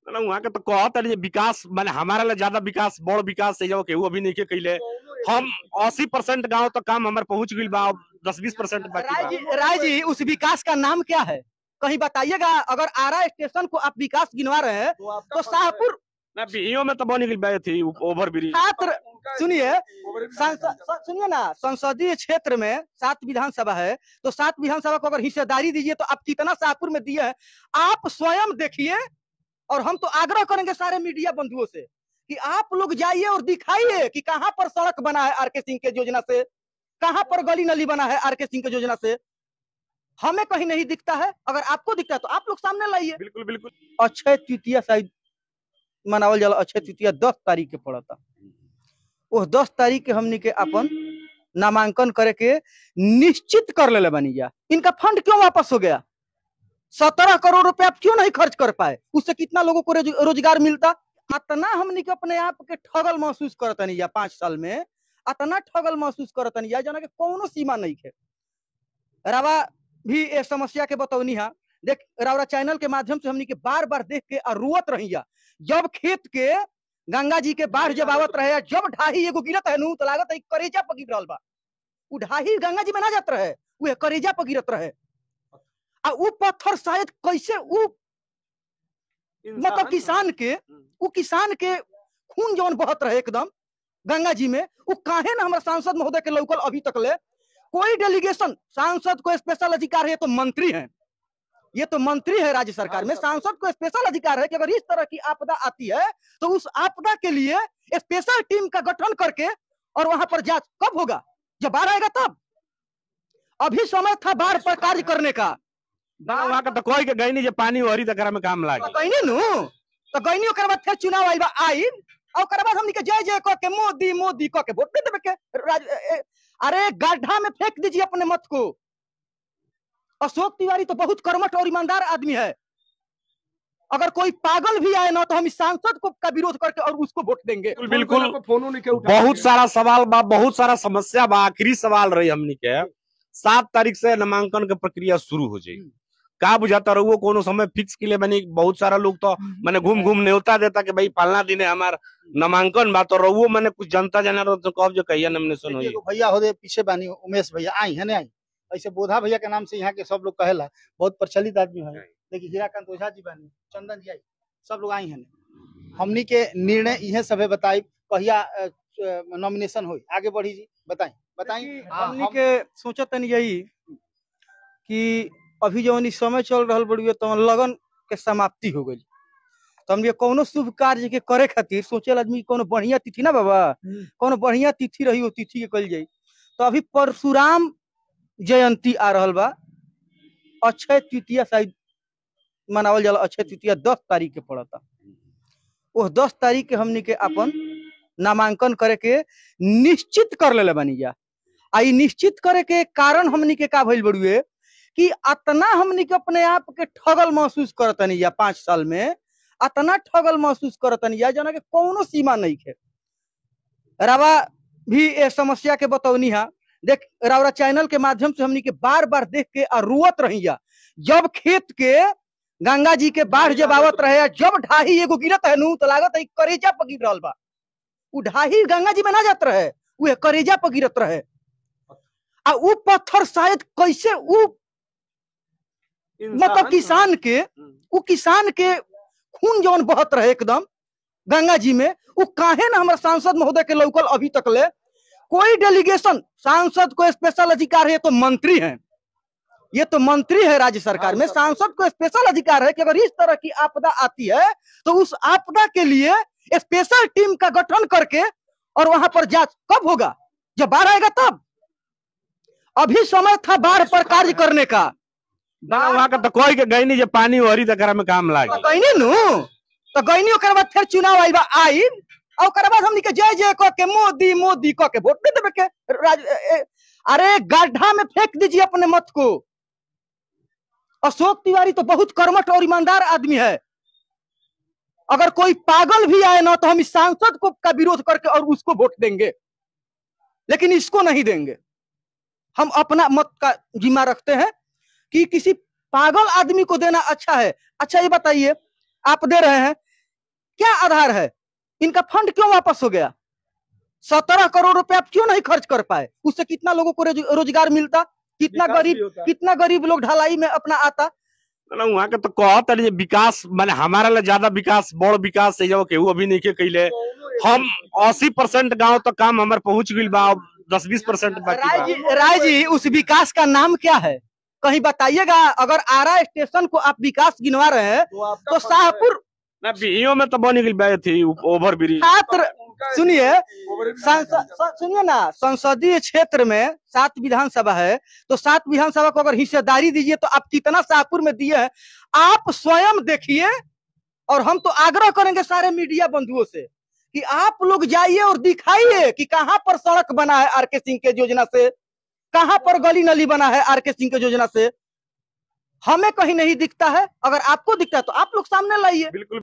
ना वहाँ के तो कहत है विकास माने हमारा ला ज्यादा विकास बड़ विकास से जाओ के वो अभी नहीं के कैले। हम 80% गांव तक काम हमारे पहुंच गई बा, 10-20% बाकी बा। राय जी उस विकास का नाम क्या है, कहीं बताइएगा। अगर आरा स्टेशन को आप विकास गिनवा रहे हैं तो शाहपुर ना बीईओ में तो बनी गई थी ओवर ब्रिज। छात्र सुनिए, सुनिए ना, संसदीय क्षेत्र में 7 विधानसभा है, तो 7 विधानसभा को अगर हिस्सेदारी दीजिए तो आप कितना शाहपुर में दिए हैं आप स्वयं देखिए। और हम तो आग्रह करेंगे सारे मीडिया बंधुओं से कि आप लोग जाइए और दिखाइए कि कहां पर सड़क बना है आरके सिंह के योजना से, कहां पर गली नली बना है आरके सिंह के योजना से। हमें कहीं नहीं दिखता है, अगर आपको दिखता है तो आप लोग सामने लाइए। बिल्कुल बिल्कुल। अक्षय तृतीया शायद मनावल जाला, अक्षय तृतीया 10 तारीख के पड़ता। वो 10 तारीख के हमनी के अपन नामांकन करे के निश्चित कर ले बनी जा। इनका फंड क्यों वापस हो गया? 17 करोड़ रुपए आप क्यों नहीं खर्च कर पाए? उससे कितना लोगों को रोजगार मिलता? अतना हमनी के अपने आप के ठगल महसूस करता नहीं जा। 5 साल में अतना ठगल महसूस करता नहीं जा जना के कोनो सीमा नहीं है। रावा भी ये समस्या के बतौनी है। देख रावरा चैनल के माध्यम से हमनी के बार बार देख के रुवत रही जा। जब खेत के गंगा जी के बाढ़ जब आवत रहे, जब ढाही एगो गिरत है नु तो लागत है करेजा पर गिर रहल बा। उ ढाही गंगा जी में ना जात रहे, उ करेजा पर गिरत रहे। आ उ पत्थर शायद कैसे उ मतलब किसान के खून जौन बहत रहे एकदम गंगा जी में, उ काहे ना हमारे सांसद महोदय के लौकल अभी तक ले कोई डेलीगेशन। सांसद को स्पेशल अधिकार है, तो मंत्री है, ये तो मंत्री है राज्य सरकार में। सांसद को स्पेशल अधिकार है कि अगर इस तरह की आपदा आती है तो उस आपदा के लिए स्पेशल टीम का गठन करके और वहां पर जांच कब होगा? जब बाढ़ आएगा तब। अभी समय था बाढ़ पर कार्य करने का। वहाँ का तो कोई के गई नहीं, जब पानी हरी तक में काम लागे गईनी नु तो गईनी। ओकर बाद फिर चुनाव आइल बा, आइल ओकर बाद हमनी के जय जय कह के मोदी मोदी कह के वोट दे देबे के। अरे गड्ढा में फेंक दीजिए अपने मत को। अशोक तिवारी तो बहुत कर्मठ और ईमानदार आदमी है। अगर कोई पागल भी आए ना तो हम इस सांसद को का विरोध करके और उसको वोट देंगे। बिल्कुल। बहुत सारा सवाल बा, बहुत सारा समस्या बा। आखिरी सवाल रही हमनी के 7 तारीख से नामांकन की प्रक्रिया शुरू हो जाएगी। का बुझाता रहो कोनो समय फिक्स के लिए बनी? बहुत सारा लोग तो मैंने घूम घूम न्योता देता कि भाई फलना दिन है हमार नामांकन बा, तो रहो मैंने कुछ जनता जाना रहो तो कब जो कहिया नॉमिनेशन होई। भैया हो दे पीछे बानी उमेश भैया आई है ना, आई ऐसे बोधा भैया के नाम से यहाँ के सब लोग कहेला, बहुत प्रचलित आदमी है। देखिए हीराकांत ओझा जी बानी, चंदन जी आई, सब लोग आई हैं। हमनी के निर्णय यह सब बताई कहिया नॉमिनेशन होई। आगे बढ़ी जी, बताई। हमनी के सोचत यही कि अभी जवन समय चल रहा बड़ी तो लगन के समाप्ति हो गई, तो हम कोनो शुभ कार्य के करे खातिर सोचे आदमी कोनो बढ़िया तिथि ना बाबा, कोनो बढ़िया तिथि रही वो तिथि के कल जाई। तो अभी परशुराम जयंती आ रहा बा, अक्षय तृतीया शायद मनावल जाला। अक्षय तृतीया 10 तारीख के पड़ता। वो 10 तारीख के हमनी के अपन नामांकन करे के निश्चित कर ले बनी जा। आई निश्चित करे के कारण हमनी के का भइल बड़ुए कि अतना हमनी के अपने आप के ठगल महसूस करतनी जा। 5 साल में अतना ठगल महसूस करतनी जा जना के कोनो सीमा नहीं है। रावा भी ये समस्या के बतौनी है। देख रावरा चैनल के माध्यम से हमनी के बार बार देख के रुवत रही जा। जब खेत के गंगा जी के बाढ़ जब आवत रहे, जब ढाही एगो गिरत है नु तो लागत है करेजा पर गिर रहल बा। उ ढाही गंगा जी में ना जात रहे, उ करेजा पर गिरत रहे। आ उ पत्थर शायद कैसे उ मतलब किसान के खून जौन बहत रहे एकदम गंगा जी में, उ काहे ना हमारे सांसद महोदय के लौकल अभी तक ले कोई डेलीगेशन। सांसद को स्पेशल अधिकार है, तो मंत्री है, ये तो मंत्री है राज्य सरकार में। सांसद को स्पेशल अधिकार है कि अगर इस तरह की आपदा आती है तो उस आपदा के लिए स्पेशल टीम का गठन करके और वहां पर जांच कब होगा? जब बाढ़ आएगा तब। अभी समय था बाढ़ पर कार्य करने का। वहाँ का तो कोई के गई नहीं, जब पानी हरी तक में काम लागे गईनी नु तो गईनी। ओकर बाद फिर चुनाव आइल बा, आइल ओकर बाद हमनी के जय जय कह के मोदी मोदी कह के वोट दे देबे के। अरे गड्ढा में फेंक दीजिए अपने मत को। अशोक तिवारी तो बहुत कर्मठ और ईमानदार आदमी है। अगर कोई पागल भी आए ना तो हम इस सांसद को का विरोध करके और उसको वोट देंगे, लेकिन इसको नहीं देंगे। हम अपना मत का जिम्मा रखते हैं कि किसी पागल आदमी को देना अच्छा है। अच्छा ये बताइए, आप दे रहे हैं क्या आधार है? इनका फंड क्यों वापस हो गया? 17 करोड़ रुपए आप क्यों नहीं खर्च कर पाए? उससे कितना लोगों को रोजगार मिलता, कितना गरीब लोग ढलाई में अपना आता। ना वहाँ के तो कहत है विकास माने हमारा ला ज्यादा विकास बड़ विकास है जो केहू अभी नहीं के कैले। हम 80% गांव तक काम हमारे पहुंच गई बा, 10-20% बाकी बा। राय जी उस विकास का नाम क्या है? कहीं बताइएगा। अगर आरा स्टेशन को आप विकास गिनवा रहे हैं तो शाहपुर ना बीईओ में तो बन गई बा थी ओवर ब्रिज। छात्र सुनिए ना, संसदीय क्षेत्र में 7 विधानसभा है, तो 7 विधानसभा को अगर हिस्सेदारी दीजिए तो आप कितना शाहपुर में दिए हैं आप स्वयं देखिए। और हम तो आग्रह करेंगे सारे मीडिया बंधुओं से कि आप लोग जाइए और दिखाइए कि कहां पर सड़क बना है आरके सिंह के योजना से, कहां पर गली नली बना है आरके सिंह के योजना से। हमें कहीं नहीं दिखता है, अगर आपको दिखता है तो आप लोग सामने लाइए। बिल्कुल।